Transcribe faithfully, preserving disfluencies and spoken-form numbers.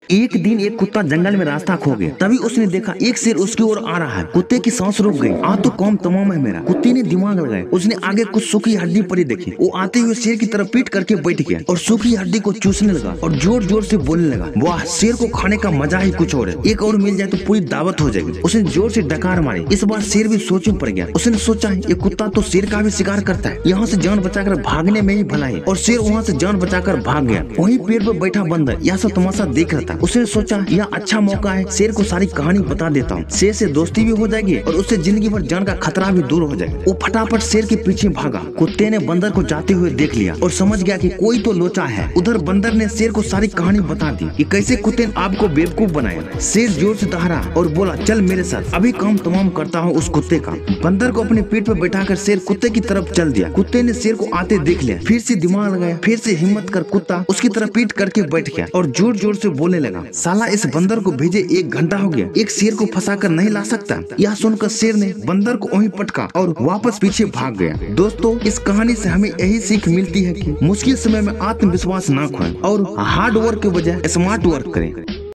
एक दिन एक कुत्ता जंगल में रास्ता खो गया। तभी उसने देखा एक शेर उसकी ओर आ रहा है। कुत्ते की सांस रुक गई। आ तो कौम तमाम है मेरा। कुत्ते ने दिमाग लगाया। उसने आगे कुछ सूखी हड्डी पड़ी देखी। वो आते हुए शेर की तरफ पीट करके बैठ गया और सूखी हड्डी को चूसने लगा और जोर जोर से बोलने लगा, वाह, शेर को खाने का मजा ही कुछ और है। एक और मिल जाए तो पूरी दावत हो जाएगी। उसने जोर से डकार मारी। इस बार शेर भी सोच में पड़ गया। उसने सोचा ये कुत्ता तो शेर का भी शिकार करता है, यहाँ से जान बचाकर भागने में ही भला है। और शेर वहाँ से जान बचाकर भाग गया। वहीं पेड़ पर बैठा बंदर यह सब तमाशा देख रहा था। उसने सोचा यह अच्छा मौका है, शेर को सारी कहानी बता देता हूँ। शेर से दोस्ती भी हो जाएगी और उससे जिंदगी भर जान का खतरा भी दूर हो जाएगा। वो फटाफट शेर के पीछे भागा। कुत्ते ने बंदर को जाते हुए देख लिया और समझ गया कि कोई तो लोचा है। उधर बंदर ने शेर को सारी कहानी बता दी कि कैसे कुत्ते ने आपको बेवकूफ बनाया। शेर जोर से दहाड़ा और बोला, चल मेरे साथ, अभी काम तमाम करता हूँ उस कुत्ते का। बंदर को अपने पीठ पर बैठाकर शेर कुत्ते की तरफ चल दिया। कुत्ते ने शेर को आते देख लिया। फिर से दिमाग लगाया। फिर से हिम्मत कर कुत्ता उसकी तरफ पीठ करके बैठ गया और जोर जोर से बोलने लगा, साला इस बंदर को भेजे एक घंटा हो गया, एक शेर को फंसा कर नहीं ला सकता। यह सुनकर शेर ने बंदर को वहीं पटका और वापस पीछे भाग गया। दोस्तों, इस कहानी से हमें यही सीख मिलती है कि मुश्किल समय में आत्मविश्वास ना खोएं और हार्ड वर्क के बजाय स्मार्ट वर्क करें।